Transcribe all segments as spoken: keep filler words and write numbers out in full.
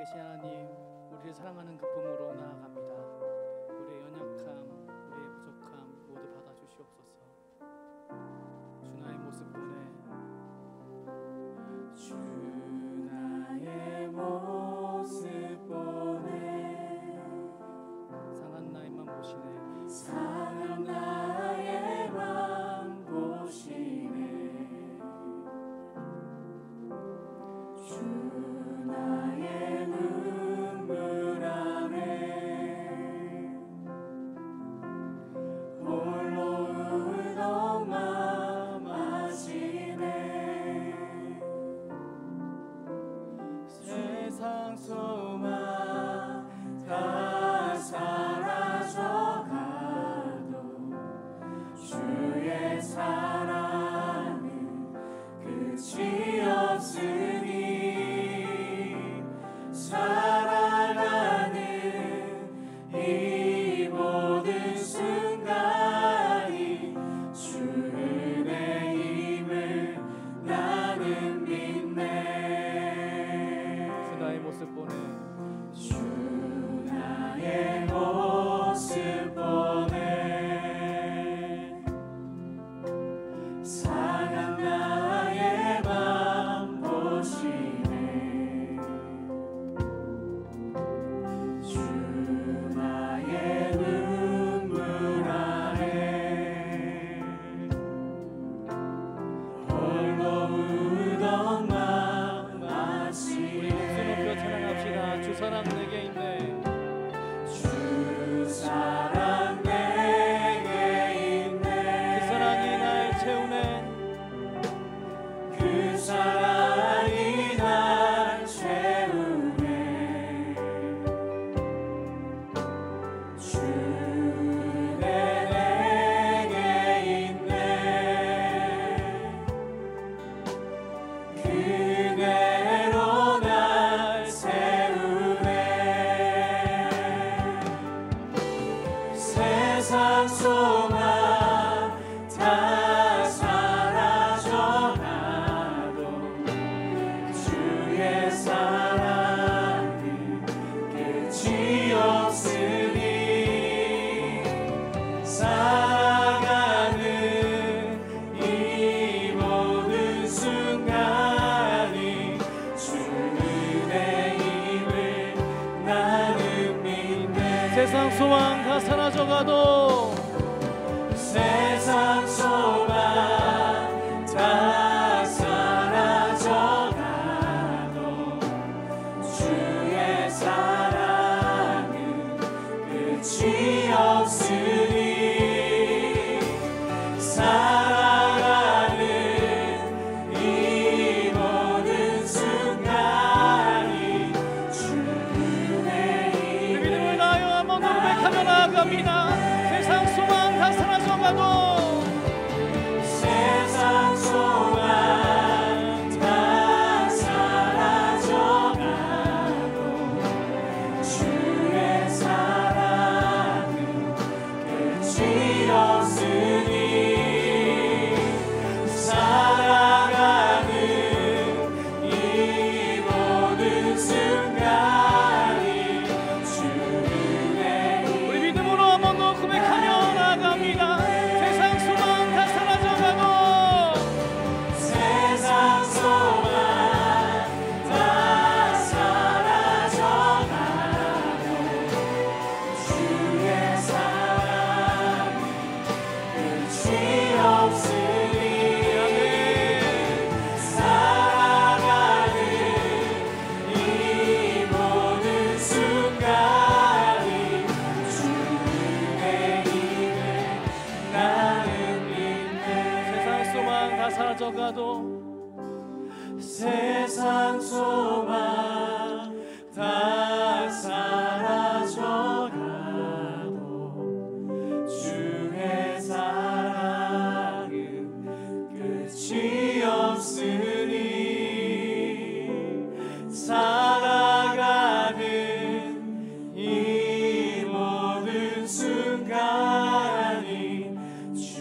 살아계신 하나님, 우리를 사랑하는 그 품으로 나아갑니다. 우리의 연약함, 우리의 부족함 모두 받아주시옵소서. 주 나의 모습 보내, 주 나의 모습 보내. 상한 나의 맘 보시네, 상한 나의 맘 보시네. 주 나의 눈물 안에 홀로 울던 맘 아시네. 세상 소망 다 사라져가도 주의 사랑은 끝이 없으니 살아가는 이 모든 순간이 주 은혜임을 나는 믿네. 주 나의 모습 보내, 주 나의 모습 보내. 상한 나의 맘 보시네. 주 사랑 내게 있네, 주 사랑 내게 있네. 그 사랑이 날 채우네, 그 사랑이 날 채우네. 주 은혜 내게 있네, 그대로 날 세상 소망 다 사라져가도 주의 사랑은 끝이 없으니 살아가는 이 모든 순간이 주 은혜임을 나는 믿네. 세상 소망 다 사라져가도 세상 소망 다 사라져가도 주의 사랑은 끝이 없으니 살아가는 이 모든 순간이 주 은혜임을 믿음을 다하여 한번 더 고백하며 나아갑니다. 세상 소망 다 사라져가도 세상 소망 다 사라져가도 주의 사랑은 끝이 없으니 살아가는 이 모든 순간이 주 은혜. 우리 믿음으로 한 번 더 고백하며 나아갑니다. 세상 소망 다 사라져가도 세상 소망 다 사라져가도 주의 사랑은 끝이 없으니 살아가는 이 모든 순간이 주 은혜임을 나는 믿네. 세상 소망 다 사라져가도 세상 소망 다 사라져가도 주의 사랑은 끝이 없으니 살아가는 이 모든 순간이 주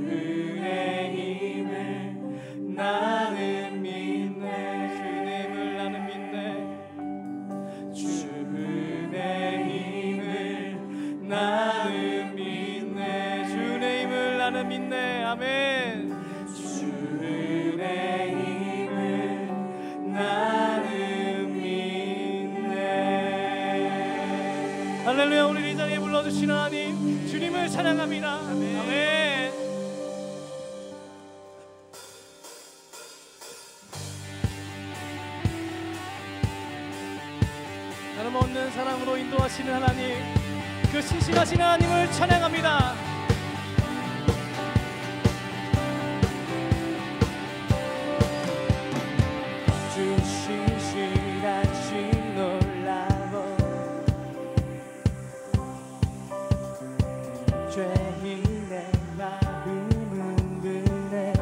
은혜임을 나는 믿네. 주 은혜임을 나는 믿네. 불러주시는 하나님 주님을 찬양합니다. 아멘, 아멘. 나름 없는 사랑으로 인도하시는 하나님, 그 신실하신 하나님을 찬양합니다. 주 신실하신 놀라워 죄인의 마음은 그네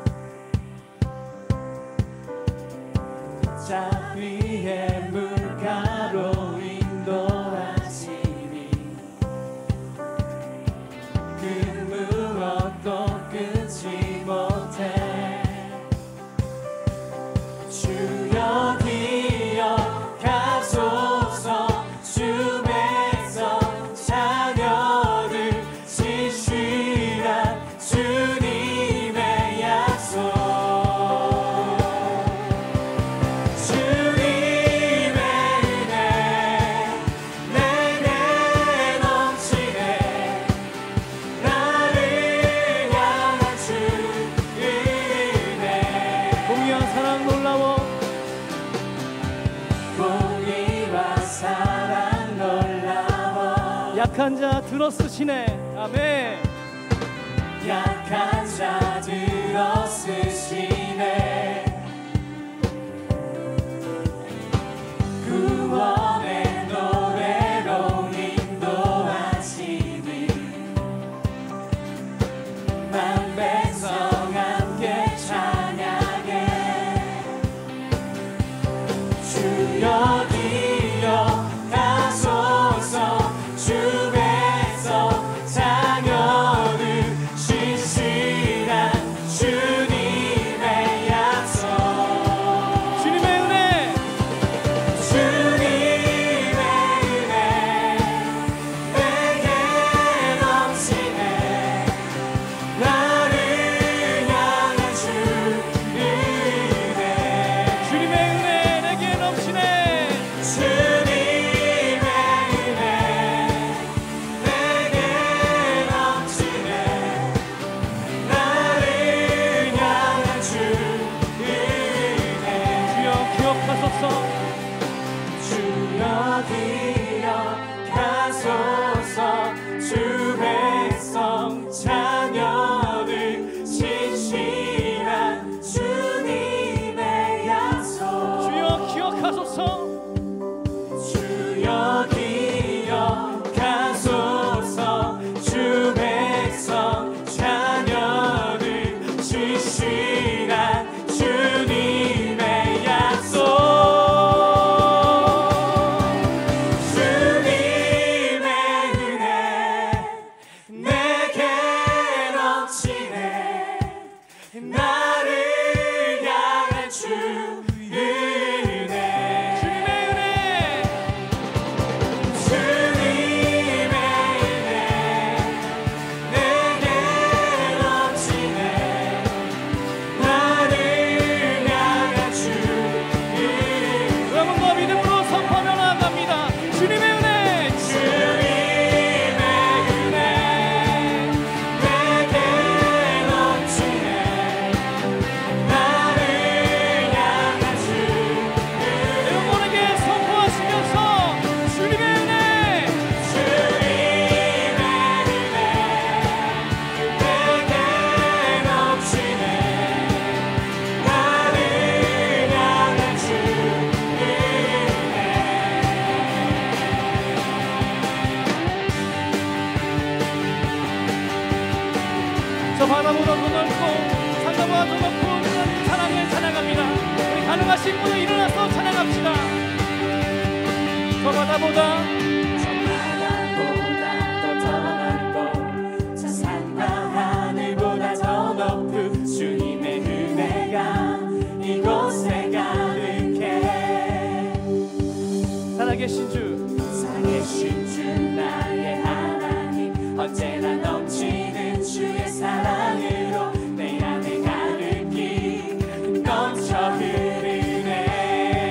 자 위에 물가로 인도하시니 그 무엇도 끊지 못해. 주여 기억하소서 주 백성 자녀를 진실한 주님의 약속. 주님의 은혜 내게 넘치네. 나를 향한 주 은혜. 공의와 사랑 놀라워. 공의와 사랑 놀라워. 약한 자 들어쓰시네. 아멘. 약한 자 들어쓰시네. 구원의 노래로 인도하시니 만 백성 함께 찬양해. 주여 기억하소서 주 백성 자녀를 진실한 주님의 약속. 주님의 은혜 주님의 은혜 내게 넘치네. 나를 향한 주 은혜. 주님의 은혜 내게 넘치네. 주님의 은혜 내게 넘치네. 나를 향한 주 은혜. 주여 기억하소서. 주여 기억하소서 주 백성 자녀를 진실한 주님의 약속. 주여 기억하소서. 주여 기억하소서 주 백성 자녀를 진실한 주님의 약속. 주님의 은혜 내게 넘치네. 나를 향한 주 은혜. 주님의 은혜 주님의 은혜 내게 넘치네. 나를 향한 주 은혜. 여러분과 믿음으로 선포하며 나아갑니다. 주님의 은혜 주님의 은혜 내게 넘치네. 나를 향한 주 은혜. 여러분에게 선포하시면서 주님의 은혜 주님의 은혜 내게 넘치네. 나를 향한 주 은혜. 저 바다보다 더 넓고 산다보다 더 높고 하나님 사랑을 찬양합니다. 우리 가능하신 분은 일어나서 찬양합시다. 저 바다보다 저 바다보다 더 넓고 저 산과 하늘보다 더 높은 주님의 은혜가 이곳에 가득해. 살아계신 주 살아계신 주 나의 하나님 언제나 넘치는 주의 사랑으로 내 안에 가득히 넘쳐 흐르네.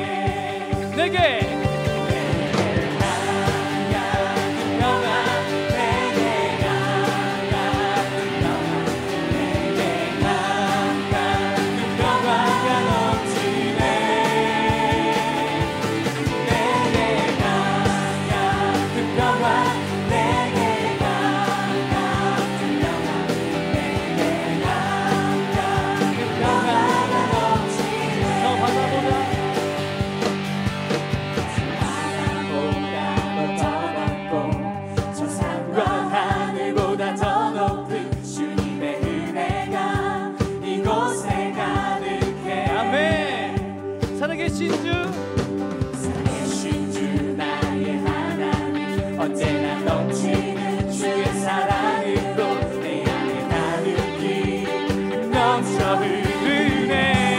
내게 내게 향한 평안 살아계신 주 살아계신 주 나의 하나님 언제나 넘치는 주의 사랑으로 내 안에 가득히 넘쳐 흐르네.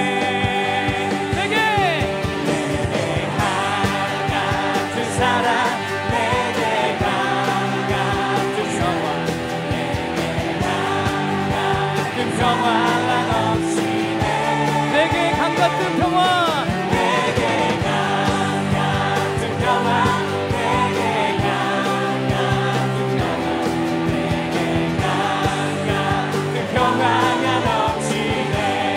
내게 내게 강같은 사랑 내게 강같은 평화 내게 강같은 평화가 넘치네. 내게 강같은 평화 내게 강같은 평화 내게 강같은 평화 내게 강같은 평화가 넘치네.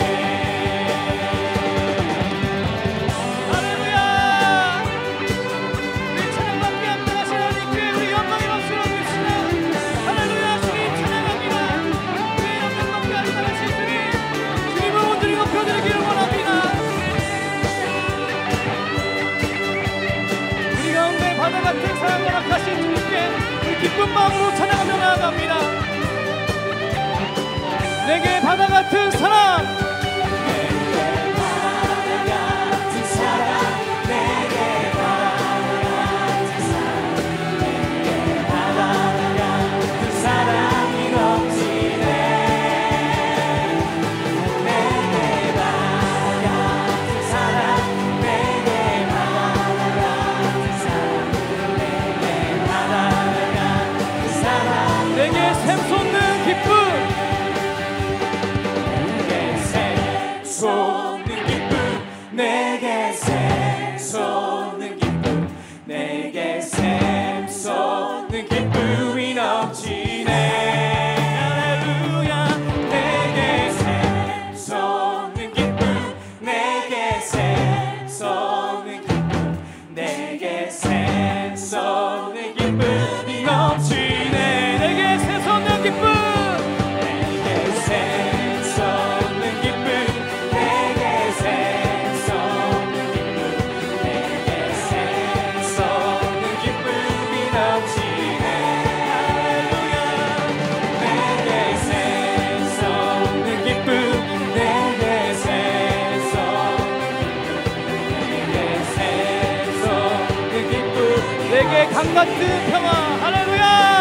할렐루야. 우리 찬양받게 합당하신 하나님께 우리 영광의 박수로 드립시다. 할렐루야. 주님 찬양합니다. 우리 영광받게 합당하신 주님 주님을 온전히 높여드리기를 원합니다. 우리 가운데 바다 같은 사랑을 허락하신 주님께 우리 기쁜 마음으로 찬양하며 나아갑니다. 내게 바다 같은 사랑 내게 바다 같은 사랑 내게 바다 같은 사랑 내게 바다 같은 사랑이 넘치네. 내게 바다 같은 사랑 내게 바다 같은 사랑 내게 바다 같은 사랑 내게 샘솟는 기쁨 내게 샘솟는 기쁨 내게 샘솟는 기쁨이 넘치네. 할렐루야. 내게 샘솟는 기쁨 내게 샘솟는 기쁨 내게 샘솟는 기쁨이 넘치네. 내게 샘솟는 기쁨 내게 샘솟는 기쁨 내게 샘솟는 기쁨 내게 샘솟는 기쁨이 넘치네. 할렐루야. 내게 샘솟는 기쁨 내게 샘솟는 기쁨 내게 샘솟는 기쁨 내게 강같은 평화 할렐루야.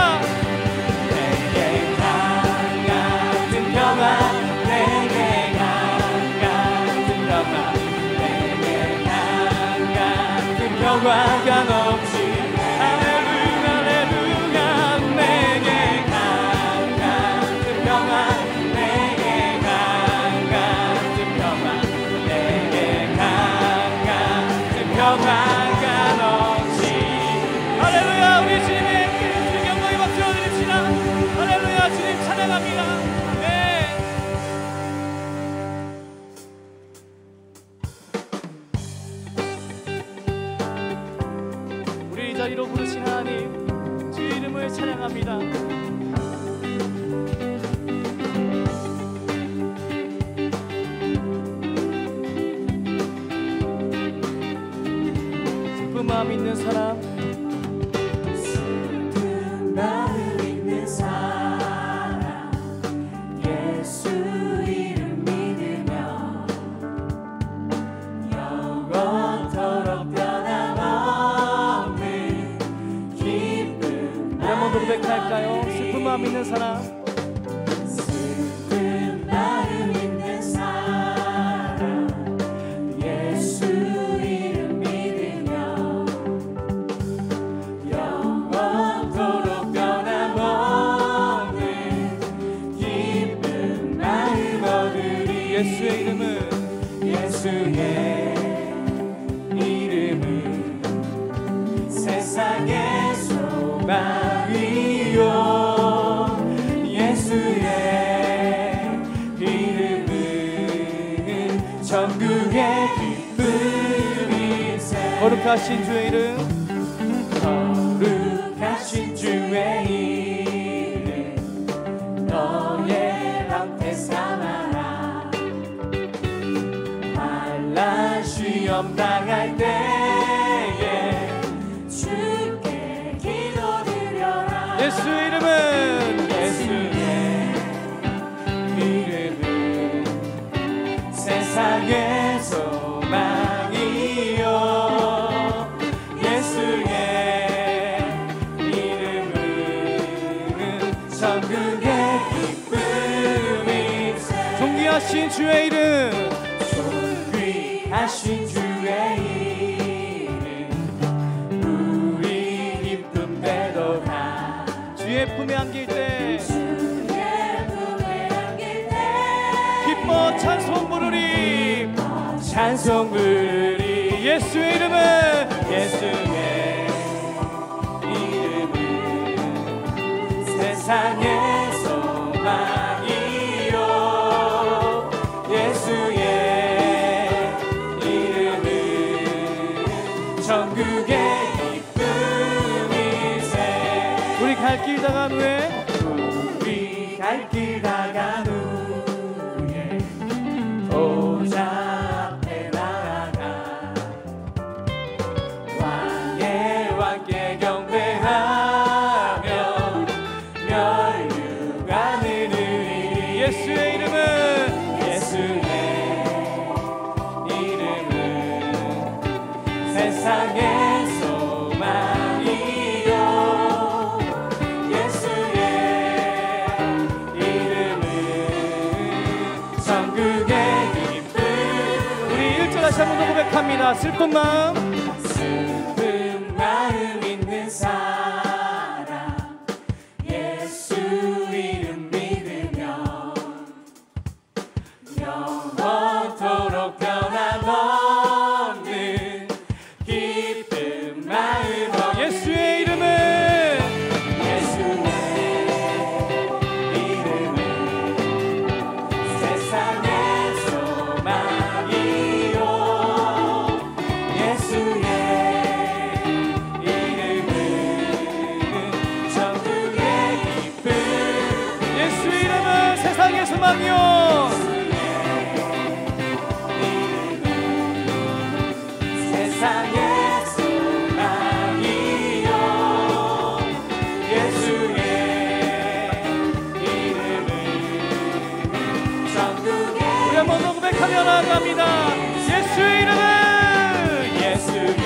내게 강같은 평화 내게 강같은 평화 내게 강같은 평화가 넘치네. 할렐루야 할렐루야. 내게 강같은 평화 내게 강같은 평화 내게 강같은 평화가 넘치네. 할렐루야. 우리 주님의 주님 영광의 박수로 드립시다. 할렐루야. 주님 찬양합니다. 네. 우리 이 자리로 부르신 하나님 주 이름을 찬양합니다. 슬픈 마음 있는 사람 슬픈 마음 있는 사람 예수 이름 믿으며 영원토록 변함없는 기쁨. 우리 한번 더 고백할까요? 슬픈 마음 있는 사람 슬픈 마음 있는 사람 예수 이름 믿으며 영원토록 변함없는 기쁨 마음 얻으리. 예수의 이름은 예수의 이름은 세상의 소망이요. 예수의 이름은 천국의 기쁨이세. 거룩하신 주의 이름 거룩하신 주의 이름 너의 방패 삼아라. 환난 시험 당할 때에 주께 기도드려라. 예수의 이름은 예수의 이름은 세상의 소망이요. 존귀하신 주의 이름, 존귀하신 주의 이름 우리 기쁨 되도다. 주의 품에 안길 때 주의 품에 안길 때 기뻐 찬송 부르리, 찬송 부르리. 예수의 이름은, 예수의 이름은 세상의 소망이요. 예수의 이름은 천국의 기쁨이세. 우리 갈 길 다간 후에 우리 갈 길 다간 후에 보좌 앞에 나아가 왕의 왕께 경배하며 멸류관을 드리리. 예수의 이름은, 예수의 이름은 세상의 소망이요. 예수의 이름은 천국의 기쁨. 우리 일 절 다시 한 번 더 고백합니다. 슬픈 마음, 슬픈 마음 있는 사람 예수 이름 믿으며 영원토록 변함없는 기쁜 마음으로 예수의 이름은, 예수의 이름은 세상의 소망이요. 예수의 이름은 천국의 기쁨. 예수의 이름은 세상의 소망이요. 세상의 소망이요. 예수의 이름은 천국의 우리 한 번 더 고백하며 나아갑니다. 예수의 이름은, 예수의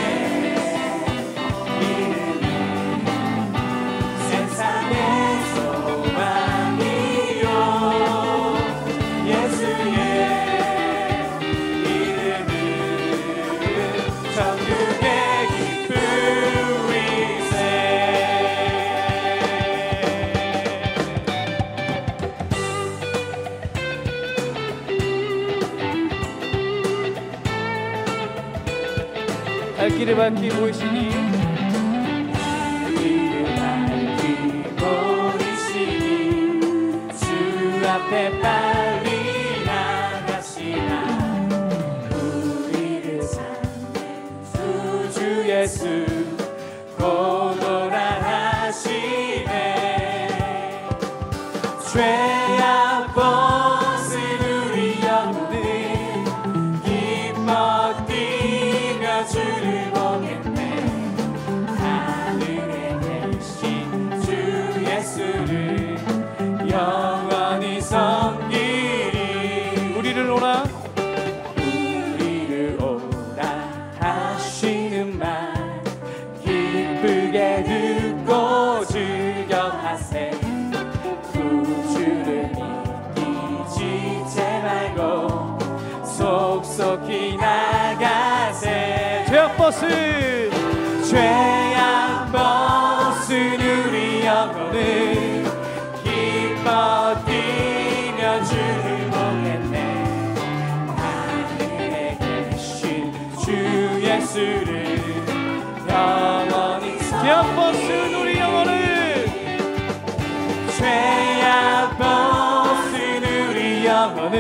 이름은 세상의 소망이요. 예수의 이름은 천국의 기쁨이세. 갈 길을 밝히고 계시니 길을 밝히고 계시니 주 앞에 빨리 나가시나 우리를 찾는 구주 예수 고도라하시네. 죄악 벗은 우리 영혼은 기뻐 뛰며 주를 보겠네. 하늘에 계신 주 예수를 영원히 섬기리. 우리를 오라, 우리를 오라 하시는 말 기쁘게 듣고 즐겨하세. 구주를 믿기 지체 말고 속속히 나가세. 죄악 벗은, 죄악 벗은 우리 영혼은 기뻐 뛰며 주를 보겠네. 하늘에 계신 주 예수를 영원히 죄악 벗은 우리 영혼을, 죄악 벗은 우리 영혼은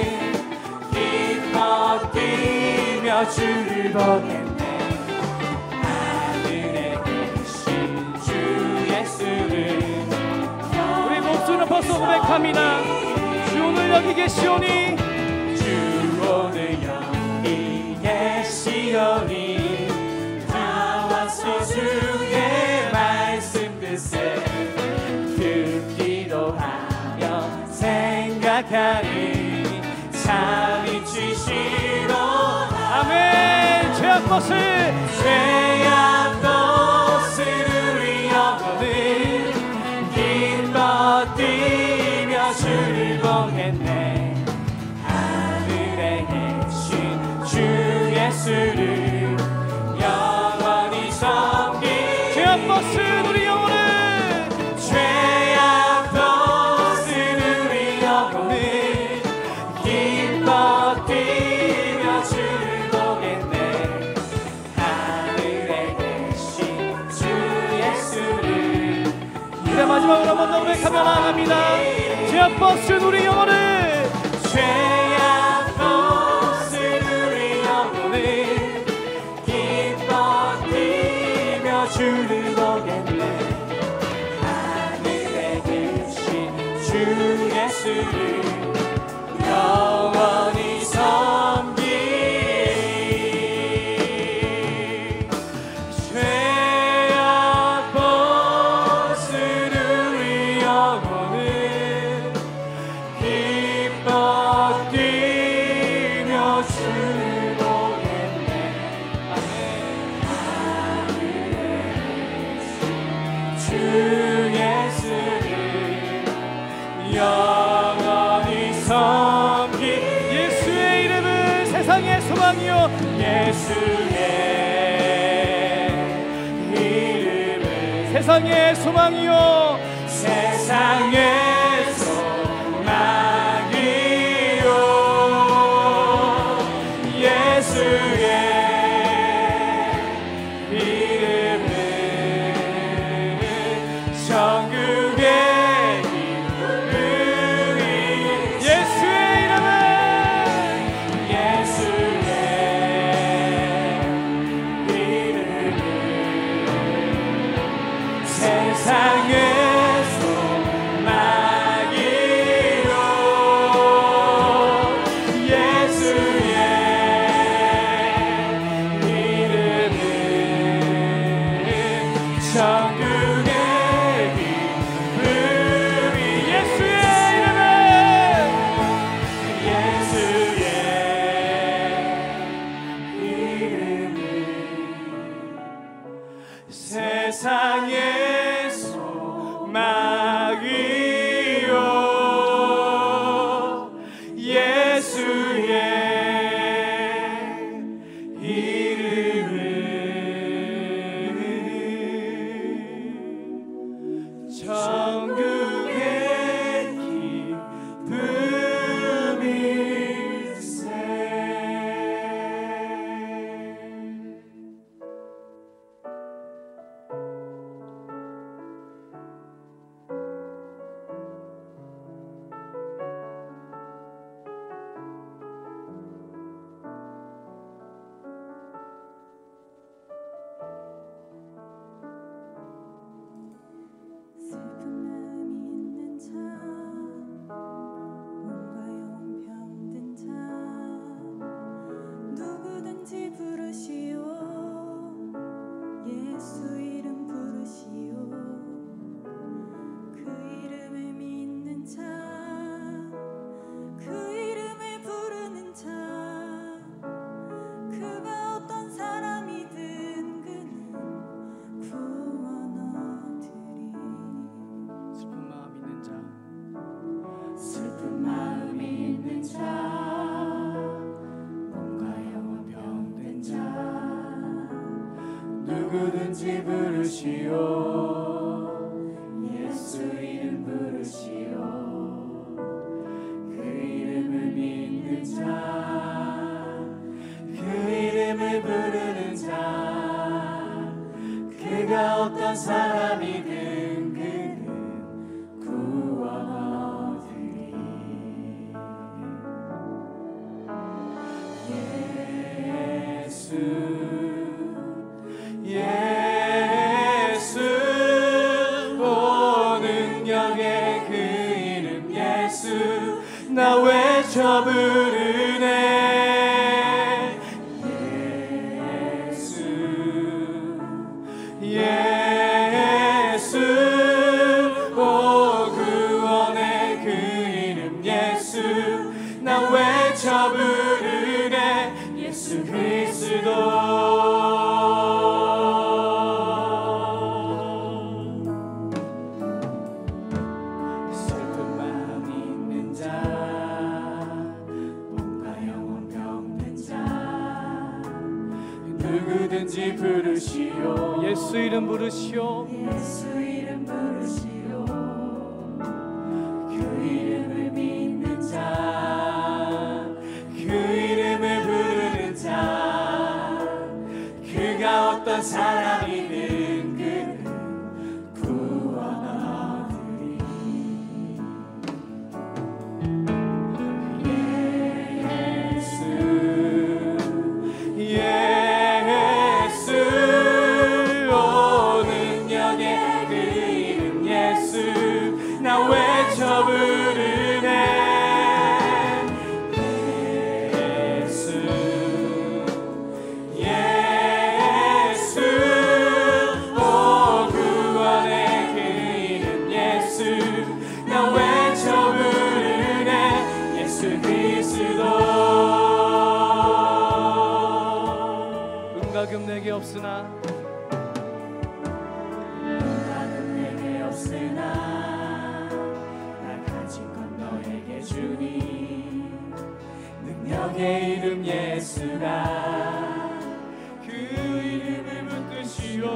기뻐 뛰며 주를 보겠네. 하늘에 계신 주 예수를 우리 목소리를 벌써 고백합니다. 주 오늘 여기 계시오니, 주 오늘 여기 계시오니 나와서 주의 말씀 듣세. 듣기도 하며 생각하니 참이 주시로. 아멘. 죄악 벗은, 죄악 벗은 우리 영혼은 기뻐 뛰며 주를 보겠네. 예수를 영원히 섬기 죄악 벗은 우리 영혼을 죄악 벗은 우리 영혼을 기뻐 뛰며 주를 보겠네 하늘에 계신 주 예수를 이제 마지막으로 한 번 더 고백하며 나아갑니다. 죄악 벗은 우리 영혼을 죄악 벗은 우리 영혼을 기뻐 뛰며 주를 보겠네 하늘에 계신 주 예수를 영원히 섬기 죄악 벗은 우리 영혼을 기뻐 뛰며 주를 보겠네 주 예수를 영원히 섬기 예수의 이름은 세상의 소망이요 예수의 이름은 세상의 소망이요 세상의 소망이요 예수의 이름은 천국의 이름이 예수의 이름은 예수의 이름은 세상의 세상의 소망이요 예수의 이름은 천국의 기쁨일세 누구든지 부르시오 예수 이름 부르시오 그 이름을 믿는 자 그 이름을 부르는 자 그가 어떤 사람이든 그는 구원 얻으리 예수 예수 오 능력의 그 이름 예수 나 외쳐 부르네 예수 예수 오 구원의 그 이름 예수 나 외쳐 부르네 예수 그리스도 누구든지 부르시오. 예수 이름 부르시오. 예수 이름 부르시오. 그 이름을 믿는 자, 그 이름을 부르는 자, 그가 어떤 사람이든 그는 구원하리니. 예수 예수 오 능력의 그 이름 예수 나 외쳐 부르네. 예수 예수 오 구원의 그 이름 예수 나 외쳐 부르네. 예수 그리스도. 은과 금 내게 없으나 능력의 이름 예수라. 그 이름을 붙드시오.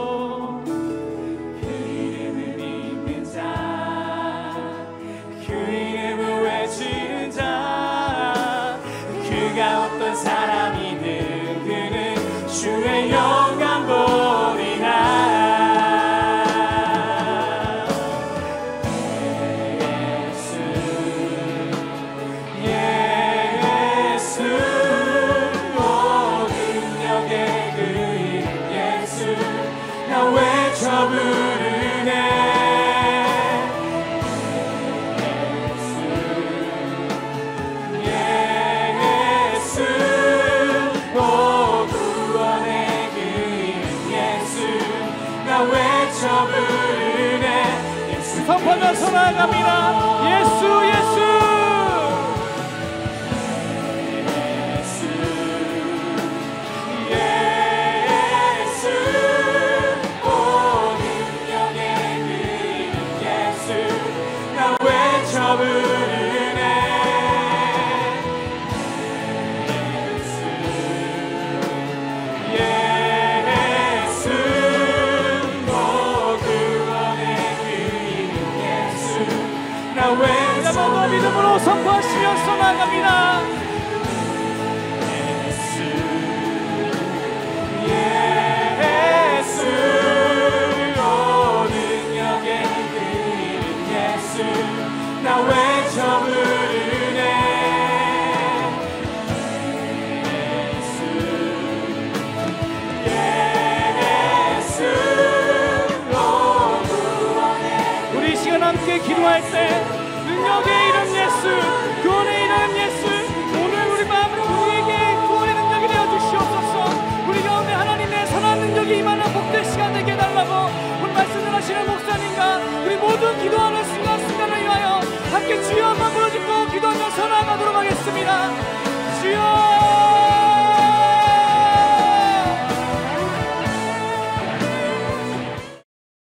그 이름을 믿는 자, 그 이름을 외치는 자, 그가 어떤 사람이든 그는 주의 영광 보리라. 외쳐 부르네. 예수 오 구원의 그 이름 예수 나 외쳐 부르네. 예수 선포하면서 나아갑니다. 예수 예수 부르네. 예수 오 구원의 그 이름 예수 나 외쳐 모두 믿음으로 선포하시면서 나아갑니다. 예수 예수 오 능력의 그 이름 예수 나 외쳐 부르네. 예수 예수 오 구원의. 우리 시간 함께 기도할 때 능력의 이름 예수, 구원의 이름 예수, 오늘 우리 마음을 우리에게 구원의 능력이 되어 주시옵소서. 우리 가운데 하나님의 선한 능력이 임하는 복된 시간 되게 해달라고 오늘 말씀을 하시는 목사님과 우리 모두 기도하는 순간순간을 위하여 함께 주여 한번 부르짖고 기도하면서 나아가도록 하겠습니다. 주여